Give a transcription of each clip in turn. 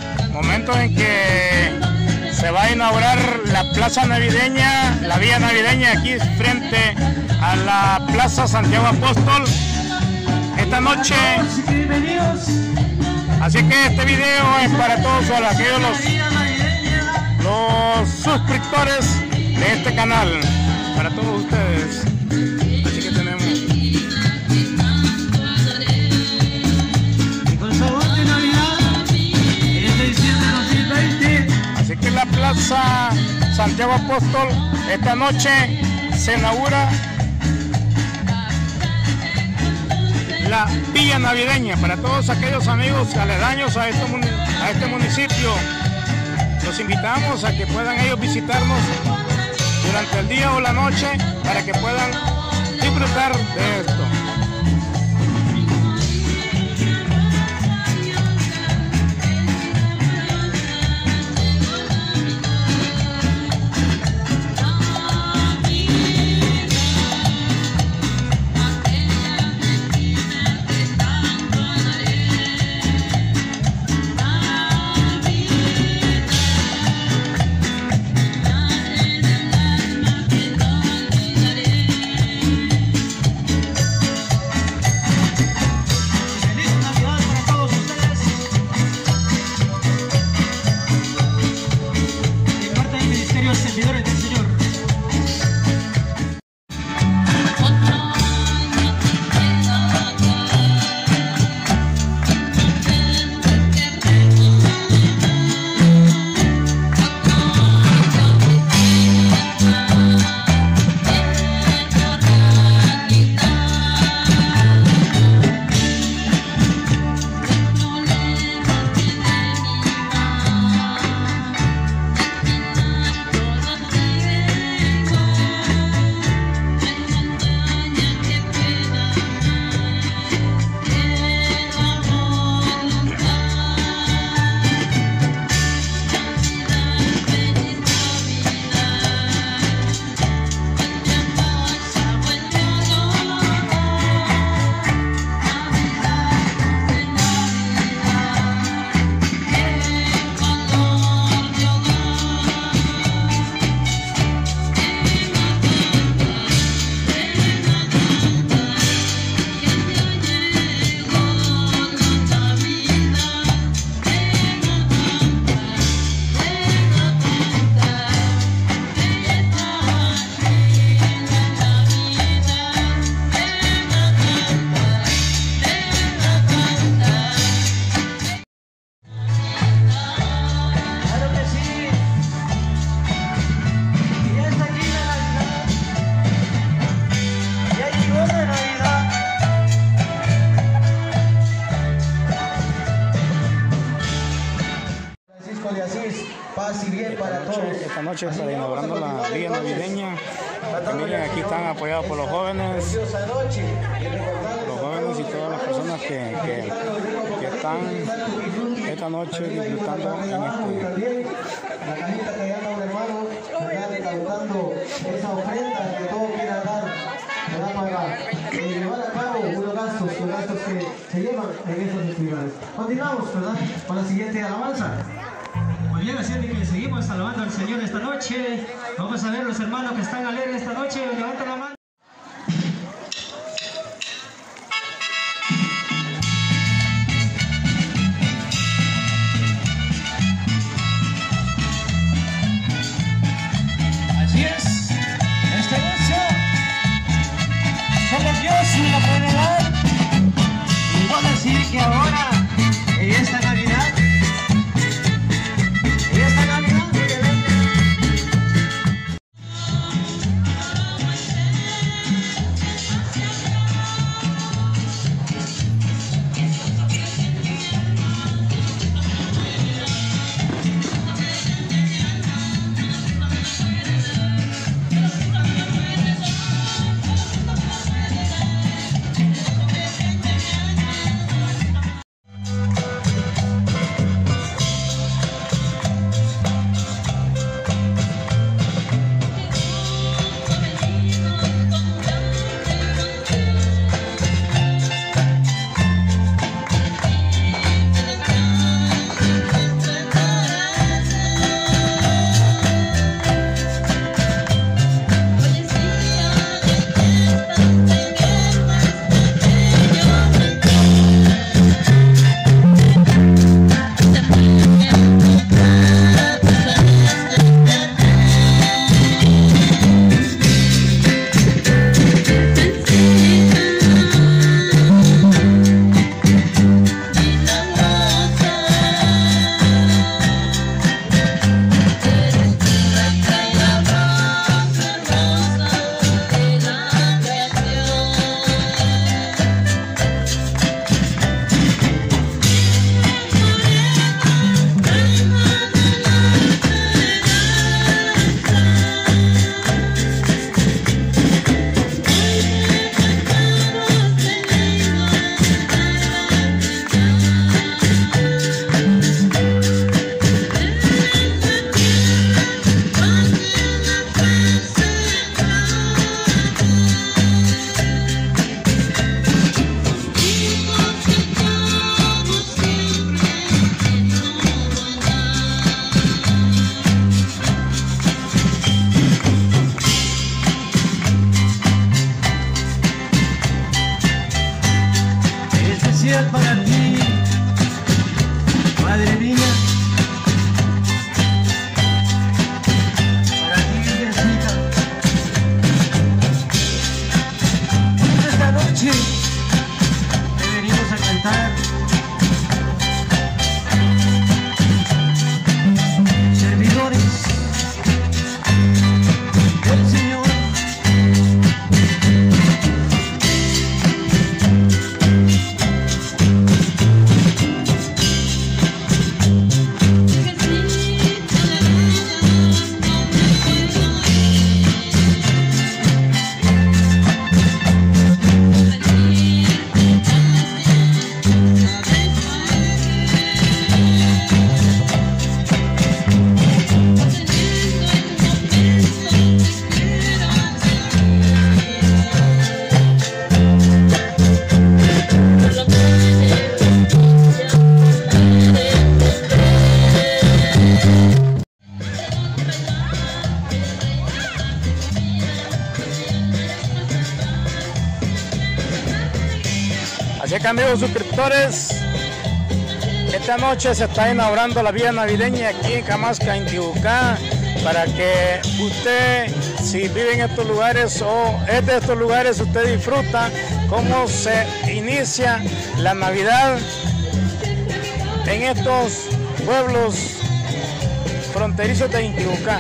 momento en que se va a inaugurar la plaza navideña, la vía navideña aquí frente a la Plaza Santiago Apóstol esta noche. Así que este video es para todos aquellos los suscriptores de este canal, para todos ustedes. Así que tenemos la Plaza Santiago Apóstol. Esta noche se inaugura la villa navideña para todos aquellos amigos aledaños a este municipio. Los invitamos a que puedan ellos visitarnos durante el día o la noche para que puedan disfrutar de esto. Paz y bien para todos. Esta noche está inaugurando la vía navideña. Miren, aquí están apoyados por los jóvenes y todas las personas que están esta noche disfrutando en la cajita que llama un hermano, recaudando esa ofrenda que todos quieran dar, para llevar a cabo los gastos que se llevan en estas actividades. Continuamos, ¿verdad?, con la siguiente alabanza. Muy bien, así que seguimos alabando al Señor esta noche. Vamos a ver los hermanos que están alegres esta noche. Levanten la mano. Así es. Esta noche solo Dios me la puede dar. Y voy a decir que ahora, en esta Navidad, que, amigos suscriptores, esta noche se está inaugurando la villa navideña aquí en Camasca, Intibucá, para que usted, si vive en estos lugares o es de estos lugares, usted disfruta cómo se inicia la Navidad en estos pueblos fronterizos de Intibucá.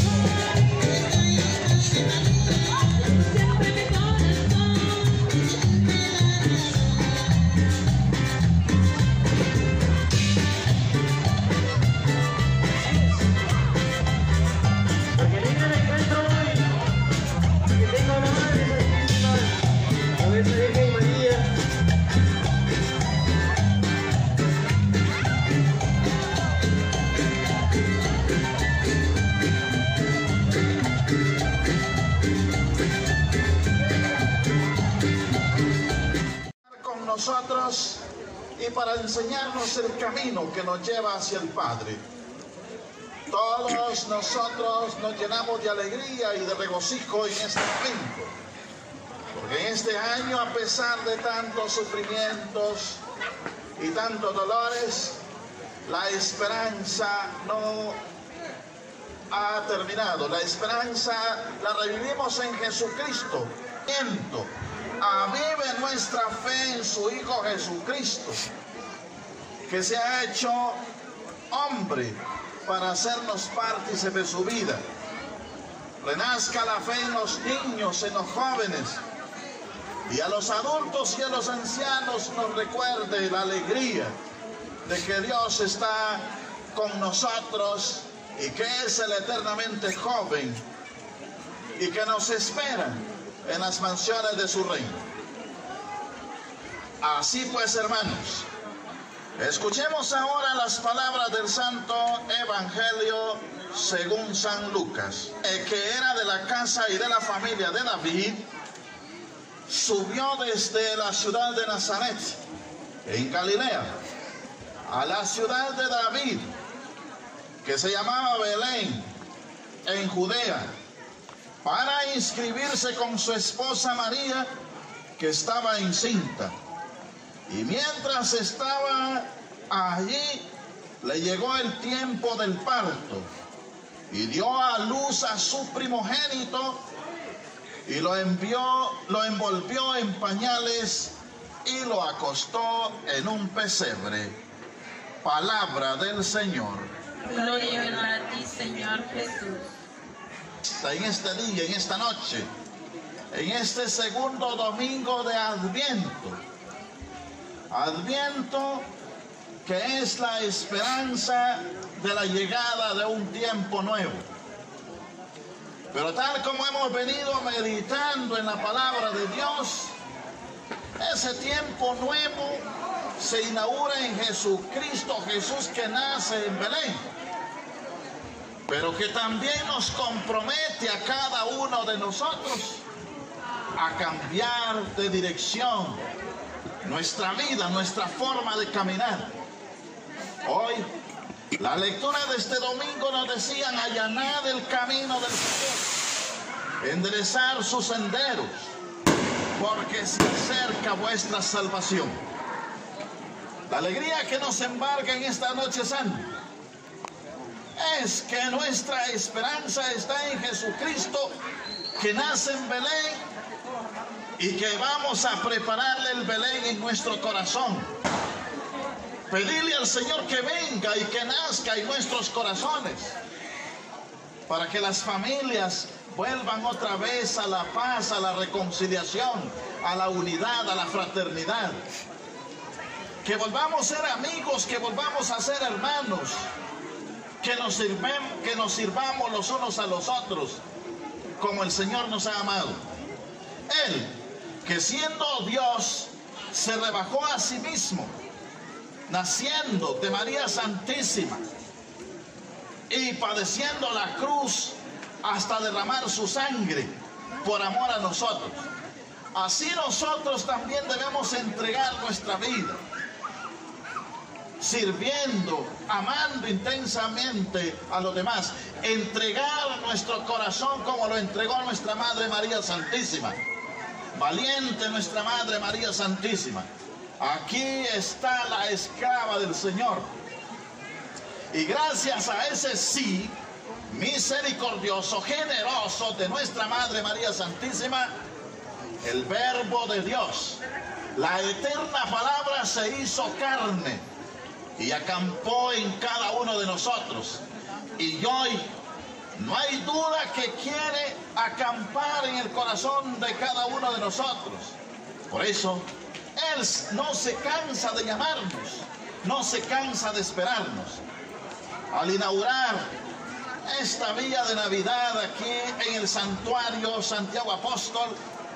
Nosotros y para enseñarnos el camino que nos lleva hacia el Padre. Todos nosotros nos llenamos de alegría y de regocijo en este momento, porque en este año, a pesar de tantos sufrimientos y tantos dolores, la esperanza no ha terminado. La esperanza la revivimos en Jesucristo. Avive nuestra fe en su Hijo Jesucristo, que se ha hecho hombre para hacernos partícipes de su vida. Renazca la fe en los niños, en los jóvenes, y a los adultos y a los ancianos nos recuerde la alegría de que Dios está con nosotros y que es el eternamente joven y que nos espera en las mansiones de su reino. Así pues, hermanos, escuchemos ahora las palabras del Santo Evangelio según San Lucas, que era de la casa y de la familia de David. Subió desde la ciudad de Nazaret, en Galilea, a la ciudad de David, que se llamaba Belén, en Judea, para inscribirse con su esposa María, que estaba encinta. Y mientras estaba allí, le llegó el tiempo del parto, y dio a luz a su primogénito, y lo envolvió en pañales, y lo acostó en un pesebre. Palabra del Señor. Gloria a ti, Señor Jesús. En este día, en esta noche, en este segundo domingo de Adviento, Adviento que es la esperanza de la llegada de un tiempo nuevo. Pero tal como hemos venido meditando en la palabra de Dios, ese tiempo nuevo se inaugura en Jesucristo, Jesús que nace en Belén, pero que también nos compromete a cada uno de nosotros a cambiar de dirección nuestra vida, nuestra forma de caminar. Hoy, la lectura de este domingo nos decían: allanad el camino del Señor, enderezar sus senderos, porque se acerca vuestra salvación. La alegría que nos embarga en esta noche santa es que nuestra esperanza está en Jesucristo, que nace en Belén, y que vamos a prepararle el Belén en nuestro corazón. Pedirle al Señor que venga y que nazca en nuestros corazones, para que las familias vuelvan otra vez a la paz, a la reconciliación, a la unidad, a la fraternidad. Que volvamos a ser amigos, que volvamos a ser hermanos, que nos sirvamos los unos a los otros, como el Señor nos ha amado. Él, que siendo Dios, se rebajó a sí mismo, naciendo de María Santísima y padeciendo la cruz hasta derramar su sangre por amor a nosotros. Así nosotros también debemos entregar nuestra vida, sirviendo, amando intensamente a los demás, entregar nuestro corazón como lo entregó nuestra Madre María Santísima. Valiente nuestra Madre María Santísima, Aquí está la esclava del Señor. Y gracias a ese sí misericordioso, generoso de nuestra Madre María Santísima, el Verbo de Dios, la eterna palabra, se hizo carne y acampó en cada uno de nosotros. Y hoy no hay duda que quiere acampar en el corazón de cada uno de nosotros. Por eso, Él no se cansa de llamarnos, no se cansa de esperarnos. Al inaugurar esta vía de Navidad aquí en el santuario Santiago Apóstol,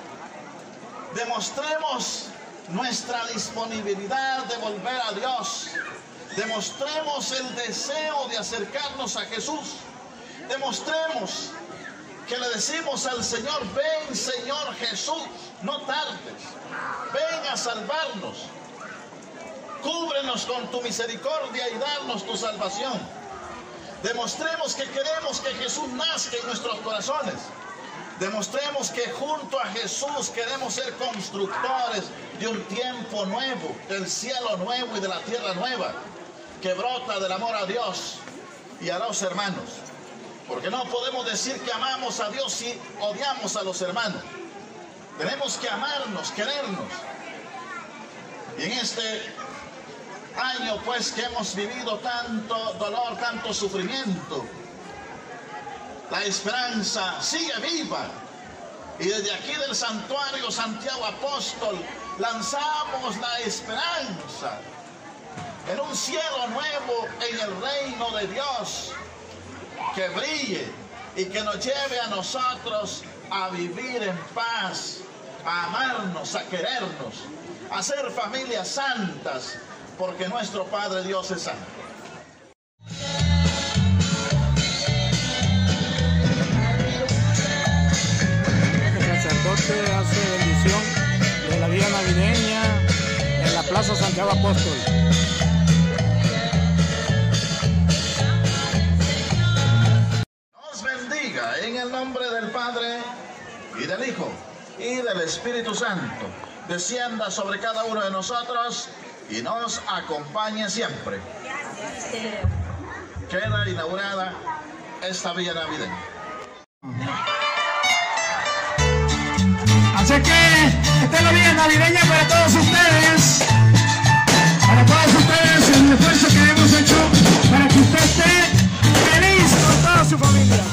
demostremos nuestra disponibilidad de volver a Dios. Demostremos el deseo de acercarnos a Jesús. Demostremos que le decimos al Señor: ven, Señor Jesús, no tardes, ven a salvarnos. Cúbrenos con tu misericordia y danos tu salvación. Demostremos que queremos que Jesús nazca en nuestros corazones. Demostremos que junto a Jesús queremos ser constructores de un tiempo nuevo, del cielo nuevo y de la tierra nueva, que brota del amor a Dios y a los hermanos. Porque no podemos decir que amamos a Dios si odiamos a los hermanos. Tenemos que amarnos, querernos. Y en este año, pues, que hemos vivido tanto dolor, tanto sufrimiento, la esperanza sigue viva. Y desde aquí del santuario Santiago Apóstol lanzamos la esperanza en un cielo nuevo en el reino de Dios, que brille y que nos lleve a nosotros a vivir en paz, a amarnos, a querernos, a ser familias santas, porque nuestro Padre Dios es santo. El sacerdote hace bendición de la vía navideña en la Plaza Santiago Apóstol. Nos bendiga en el nombre del Padre y del Hijo y del Espíritu Santo. Descienda sobre cada uno de nosotros y nos acompañe siempre. Queda inaugurada esta vía navideña. Así que esta es la vía navideña para todos ustedes. Para todos ustedes, el esfuerzo que hemos hecho para que usted esté feliz con toda su familia.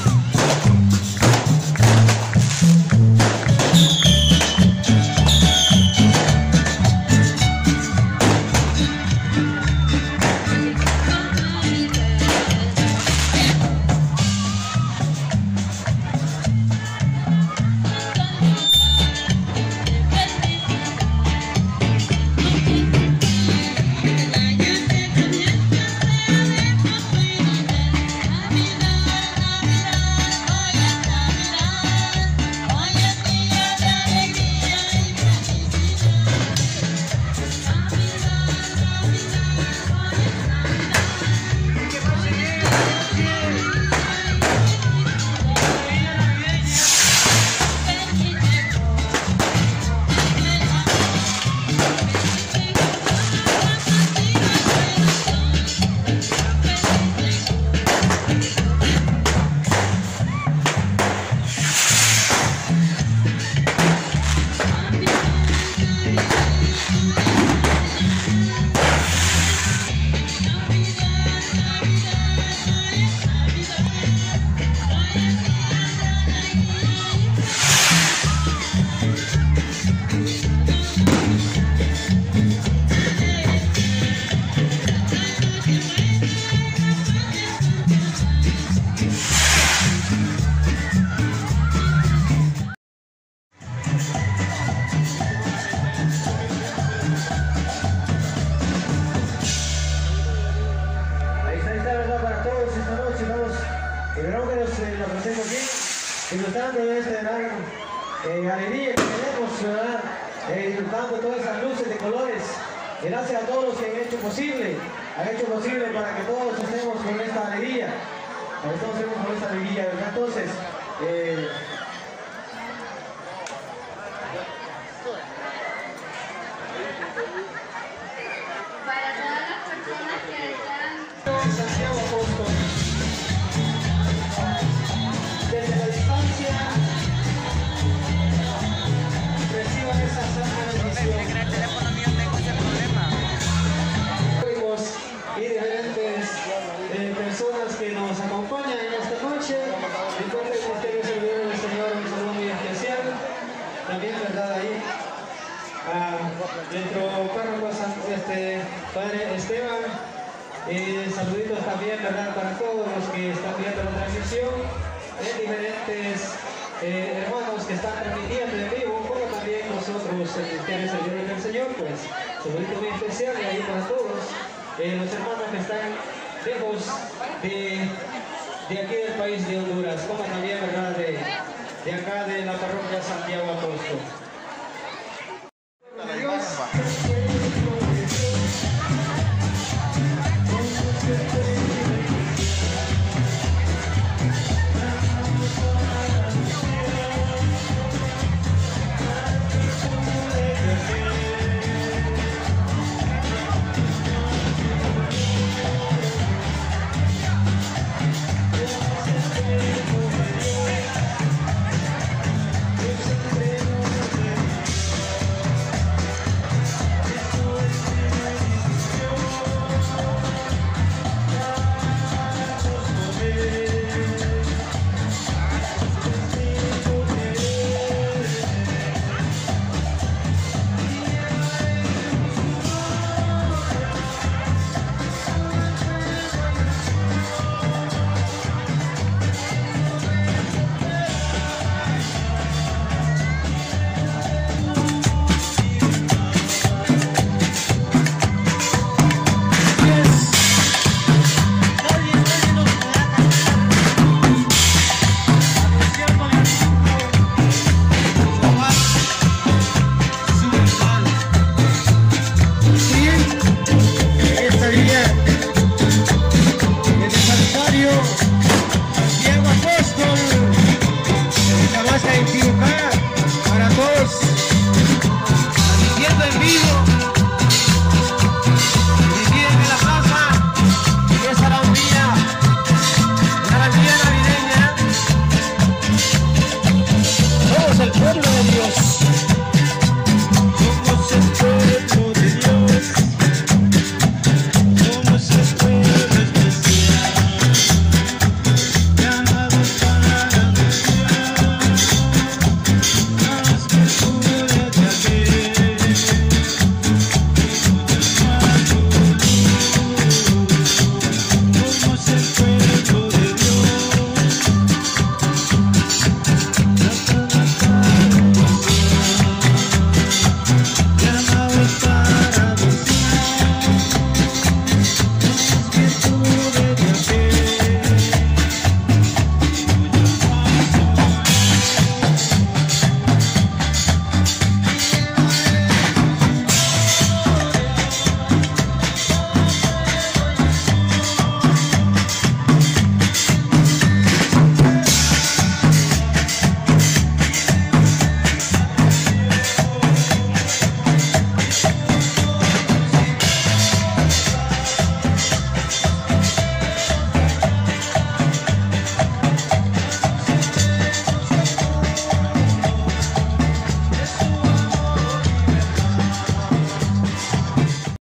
Disfrutando de esta gran alegría que tenemos, ¿verdad? Disfrutando todas esas luces de colores. Gracias a todos los que han hecho posible para que todos estemos con esta alegría. Para que todos estemos con esta alegría, ¿verdad? Entonces, personas que nos acompañan en esta noche. Entonces, ustedes servidores del Señor, un saludo muy especial. También, ¿verdad? Ahí a nuestro párroco Padre Esteban. Saluditos también, ¿verdad? Para todos los que están viendo la transmisión, diferentes hermanos que están transmitiendo en vivo, como también nosotros, ustedes servidores del Señor, pues, saludito muy especial y ahí para todos los hermanos que están lejos de aquí del país de Honduras, como también, ¿verdad? De acá de la parroquia Santiago Apóstol.